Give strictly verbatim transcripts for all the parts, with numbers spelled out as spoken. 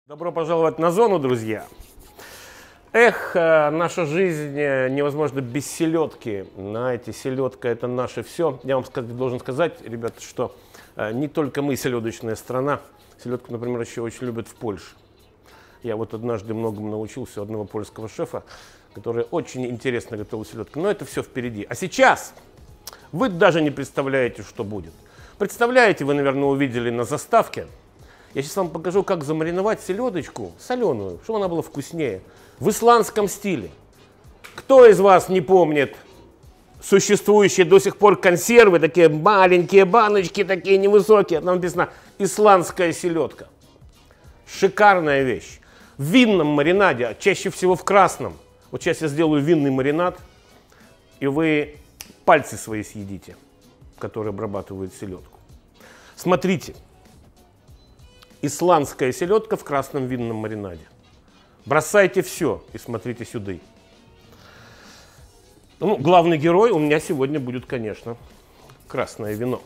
Добро пожаловать на зону, друзья. Эх, наша жизнь невозможно без селедки. Знаете, селедка — это наше все. Я вам должен сказать, ребята, что не только мы селедочная страна. Селедку, например, еще очень любят в Польше. Я вот однажды многому научился у одного польского шефа, который очень интересно готовил селедку. Но это все впереди. А сейчас вы даже не представляете, что будет. Представляете, вы, наверное, увидели на заставке. Я сейчас вам покажу, как замариновать селедочку соленую, чтобы она была вкуснее, в исландском стиле. Кто из вас не помнит существующие до сих пор консервы, такие маленькие баночки, такие невысокие, там написано «исландская селедка». Шикарная вещь. В винном маринаде, чаще всего в красном. Вот сейчас я сделаю винный маринад, и вы пальцы свои съедите, которые обрабатывают селедку. Смотрите. Исландская селедка в красном винном маринаде. Бросайте все и смотрите сюда. Ну, главный герой у меня сегодня будет, конечно, красное вино.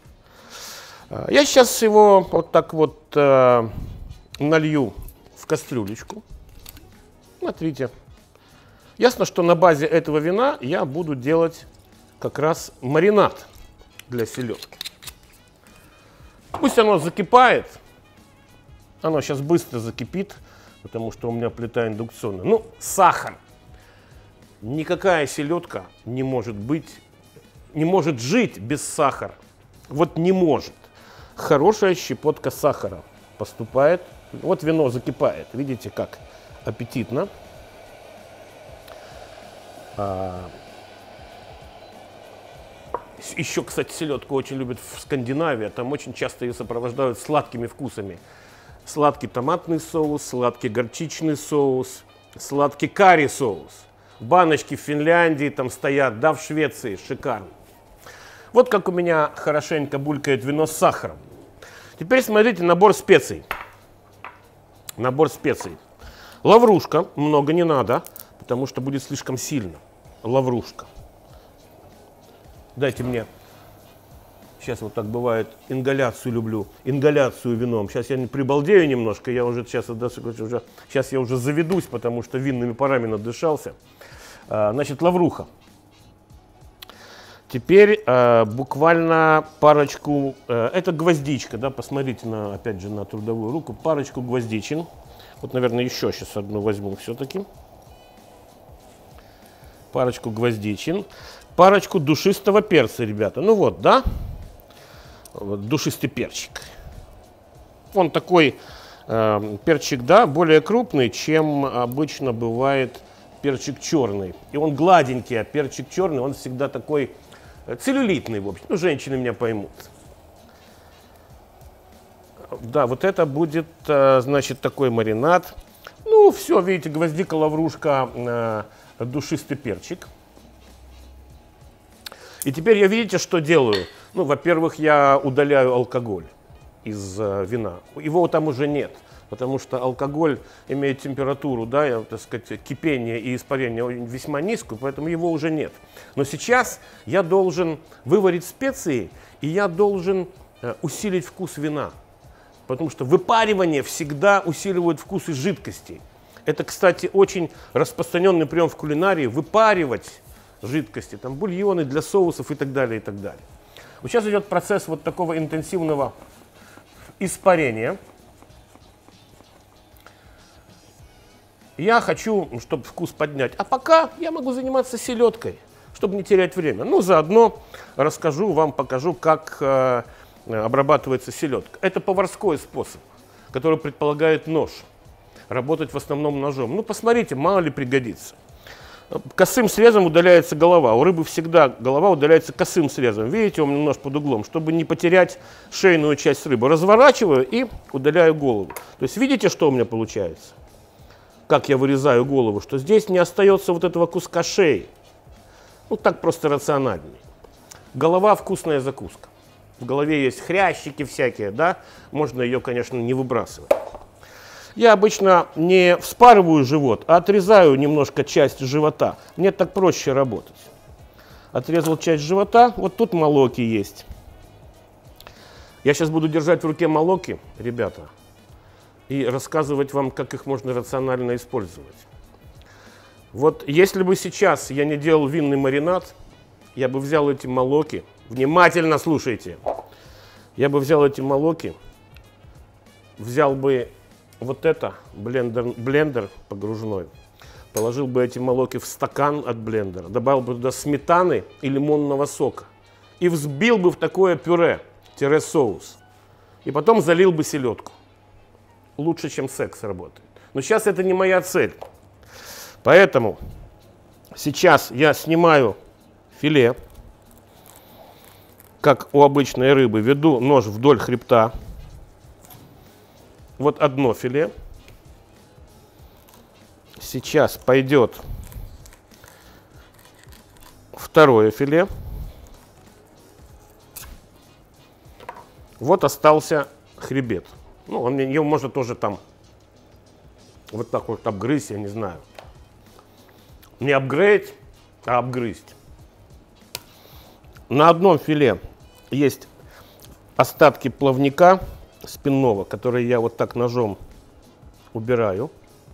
Я сейчас его вот так вот э, налью в кастрюлечку. Смотрите. Ясно, что на базе этого вина я буду делать как раз маринад для селедки. Пусть оно закипает. Оно сейчас быстро закипит, потому что у меня плита индукционная. Ну, сахар. Никакая селедка не может быть, не может жить без сахара. Вот не может. Хорошая щепотка сахара поступает. Вот вино закипает. Видите, как аппетитно. А... Еще, кстати, селедку очень любят в Скандинавии. Там очень часто ее сопровождают сладкими вкусами. Сладкий томатный соус, сладкий горчичный соус, сладкий карри соус. Баночки в Финляндии там стоят, да, в Швеции, шикарно. Вот как у меня хорошенько булькает вино с сахаром. Теперь смотрите набор специй. Набор специй. Лаврушка, много не надо, потому что будет слишком сильно. Лаврушка. Дайте мне. Сейчас вот так бывает, ингаляцию люблю, ингаляцию вином. Сейчас я прибалдею немножко, я уже сейчас, уже, сейчас я уже заведусь, потому что винными парами надышался. А, значит, лавруха. Теперь а, буквально парочку, а, это гвоздичка, да, посмотрите, на, опять же, на трудовую руку, парочку гвоздичин. Вот, наверное, еще сейчас одну возьму все-таки. Парочку гвоздичин. Парочку душистого перца, ребята. Ну вот, да? Вот, душистый перчик. Он такой э, перчик, да, более крупный, чем обычно бывает перчик черный. И он гладенький, а перчик черный, он всегда такой целлюлитный, в общем. Ну, женщины меня поймут. Да, вот это будет, э, значит, такой маринад. Ну, все, видите, гвоздика, лаврушка, э, душистый перчик. И теперь я, видите, что делаю? Ну, во-первых, я удаляю алкоголь из э, вина. Его там уже нет, потому что алкоголь имеет температуру, да, я, так сказать, кипение и испарение весьма низкую, поэтому его уже нет. Но сейчас я должен выварить специи, и я должен э, усилить вкус вина. Потому что выпаривание всегда усиливает вкус из жидкостей. Это, кстати, очень распространенный прием в кулинарии – выпаривать жидкости, там бульоны для соусов и так далее, и так далее. Вот сейчас идет процесс вот такого интенсивного испарения. Я хочу, чтобы вкус поднять. А пока я могу заниматься селедкой, чтобы не терять время. Ну, заодно расскажу вам, покажу, как э, обрабатывается селедка. Это поварской способ, который предполагает нож. Работать в основном ножом. Ну, посмотрите, мало ли пригодится. Косым срезом удаляется голова. У рыбы всегда голова удаляется косым срезом. Видите, у меня нож под углом, чтобы не потерять шейную часть рыбы. Разворачиваю и удаляю голову. То есть видите, что у меня получается? Как я вырезаю голову, что здесь не остается вот этого куска шеи. Ну, так просто рациональнее. Голова — вкусная закуска. В голове есть хрящики всякие, да? Можно ее, конечно, не выбрасывать. Я обычно не вспарываю живот, а отрезаю немножко часть живота. Мне так проще работать. Отрезал часть живота, вот тут молоки есть. Я сейчас буду держать в руке молоки, ребята. и рассказывать вам, как их можно рационально использовать. Вот если бы сейчас я не делал винный маринад, я бы взял эти молоки, внимательно слушайте, я бы взял эти молоки, взял бы вот это, блендер, блендер погружной, положил бы эти молоки в стакан от блендера, добавил бы туда сметаны и лимонного сока и взбил бы в такое пюре, соус, и потом залил бы селедку. Лучше, чем секс работает. Но сейчас это не моя цель. Поэтому сейчас я снимаю филе, как у обычной рыбы, веду нож вдоль хребта. Вот одно филе. Сейчас пойдет второе филе. Вот остался хребет. Ну, он, его можно тоже там вот так вот обгрызть, я не знаю. Не апгрейд, а обгрызть. На одном филе есть остатки плавника спинного, которые я вот так ножом убираю.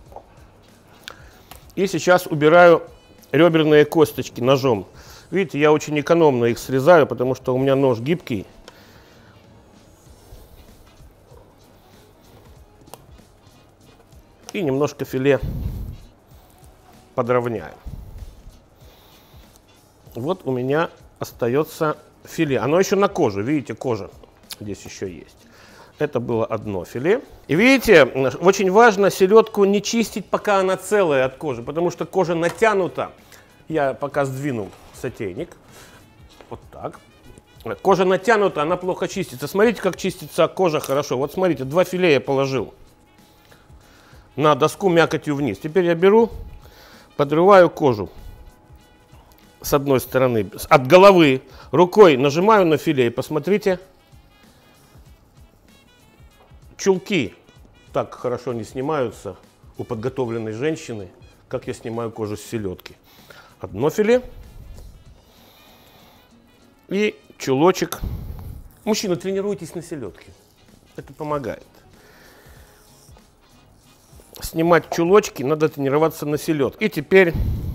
И сейчас убираю реберные косточки ножом. Видите, я очень экономно их срезаю, потому что у меня нож гибкий. И немножко филе подровняю. Вот у меня остается филе. Оно еще на коже, видите, кожа здесь еще есть. Это было одно филе. И видите, очень важно селедку не чистить, пока она целая от кожи, потому что кожа натянута. Я пока сдвину сотейник. Вот так. Кожа натянута, она плохо чистится. Смотрите, как чистится кожа хорошо. Вот смотрите, два филе я положил на доску мякотью вниз. Теперь я беру, подрываю кожу с одной стороны, от головы, рукой нажимаю на филе и посмотрите, чулки так хорошо не снимаются у подготовленной женщины, как я снимаю кожу с селедки. Одно филе и чулочек. Мужчины, тренируйтесь на селедке, это помогает. Снимать чулочки, надо тренироваться на селедке. И теперь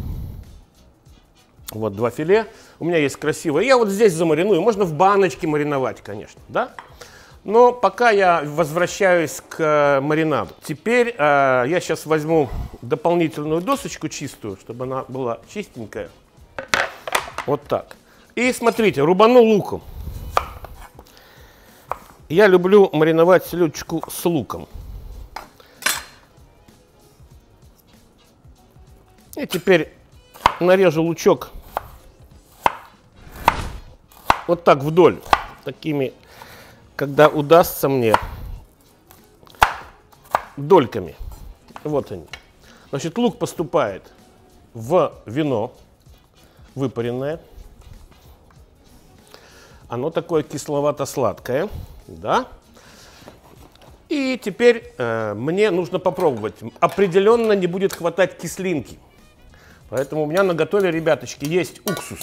вот два филе. У меня есть красивое. Я вот здесь замариную. Можно в баночке мариновать, конечно, да? Но пока я возвращаюсь к маринаду. Теперь э, я сейчас возьму дополнительную досочку чистую, чтобы она была чистенькая. Вот так. И смотрите, рубану луком. Я люблю мариновать селедочку с луком. И теперь нарежу лучок вот так вдоль, такими, когда удастся мне, дольками. Вот они. Значит, лук поступает в вино выпаренное. Оно такое кисловато-сладкое, да? И теперь э, мне нужно попробовать. Определенно не будет хватать кислинки. Поэтому у меня на готове, ребяточки, есть уксус.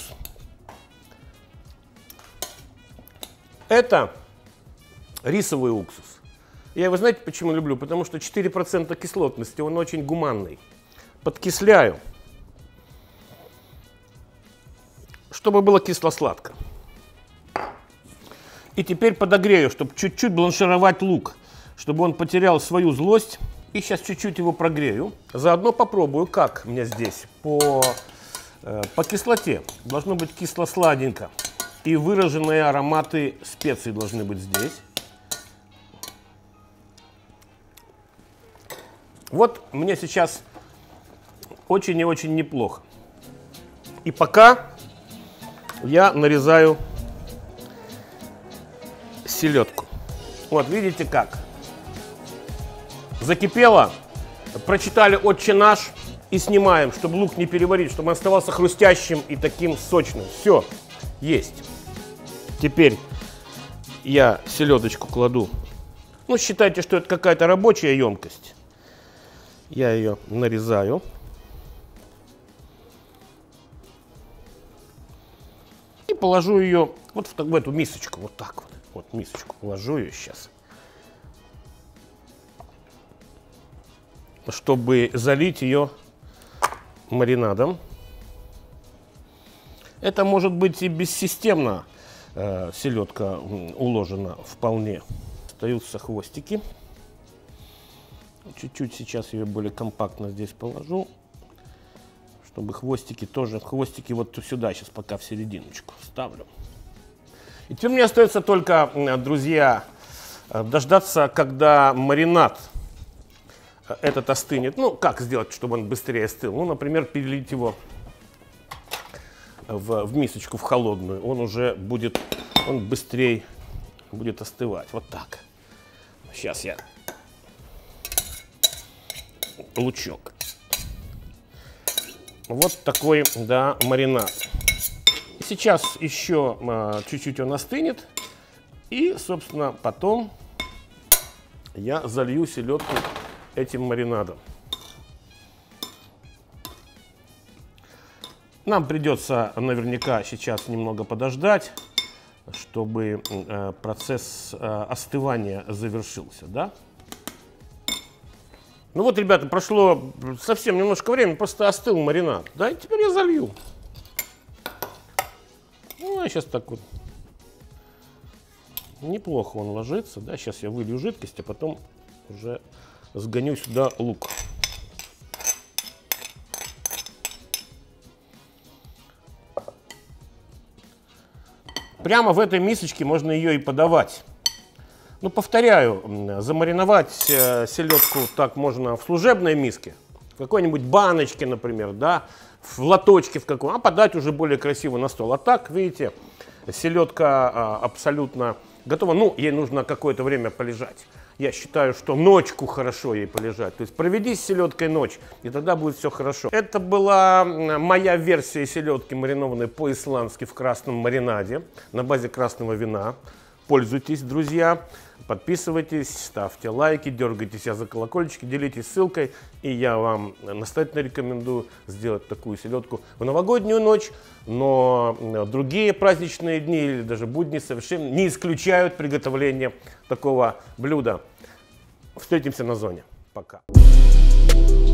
Это рисовый уксус. Я его, знаете, почему люблю? Потому что четыре процента кислотности, он очень гуманный. Подкисляю, чтобы было кисло-сладко. И теперь подогрею, чтобы чуть-чуть бланшировать лук, чтобы он потерял свою злость. И сейчас чуть-чуть его прогрею. Заодно попробую, как мне здесь по, э, по кислоте. Должно быть кисло-сладенько. И выраженные ароматы специй должны быть здесь. Вот мне сейчас очень и очень неплохо. И пока я нарезаю селедку. Вот, видите как? Закипело, прочитали «Отче наш» и снимаем, чтобы лук не переварить, чтобы он оставался хрустящим и таким сочным. Все, есть. Теперь я селедочку кладу. Ну, считайте, что это какая-то рабочая емкость. Я ее нарезаю. И положу ее вот в, в эту мисочку, вот так вот. Вот мисочку положу ее сейчас. чтобы залить ее маринадом. Это может быть и бессистемно, э, селедка уложена вполне. Остаются хвостики. Чуть-чуть сейчас ее более компактно здесь положу, чтобы хвостики тоже, хвостики вот сюда сейчас пока в серединочку ставлю. И теперь мне остается только, друзья, дождаться, когда маринад этот остынет. Ну, как сделать, чтобы он быстрее остыл? Ну, например, перелить его в, в мисочку, в холодную. Он уже будет, он быстрее будет остывать. Вот так. Сейчас я лучок. Вот такой, да, маринад. Сейчас еще чуть-чуть он остынет. И, собственно, потом я залью селедку этим маринадом. Нам придется наверняка сейчас немного подождать, чтобы э, процесс э, остывания завершился, да? Ну вот, ребята, прошло совсем немножко времени, просто остыл маринад, да, и теперь я залью. Ну, я сейчас так вот, неплохо он ложится, да, сейчас я вылью жидкость, а потом уже сгоню сюда лук. Прямо в этой мисочке можно ее и подавать. Ну, повторяю, замариновать э, селедку так можно в служебной миске, в какой-нибудь баночке, например, да, в лоточке в каком, а подать уже более красиво на стол. А так, видите, селедка э, абсолютно готова. Ну, ей нужно какое-то время полежать. Я считаю, что ночку хорошо ей полежать. То есть проведи с селедкой ночь, и тогда будет все хорошо. Это была моя версия селедки, маринованной по-исландски в красном маринаде на базе красного вина. Пользуйтесь, друзья, подписывайтесь, ставьте лайки, дергайте себя за колокольчики, делитесь ссылкой. И я вам настоятельно рекомендую сделать такую селедку в новогоднюю ночь. Но другие праздничные дни или даже будни совершенно не исключают приготовление такого блюда. Встретимся на зоне. Пока.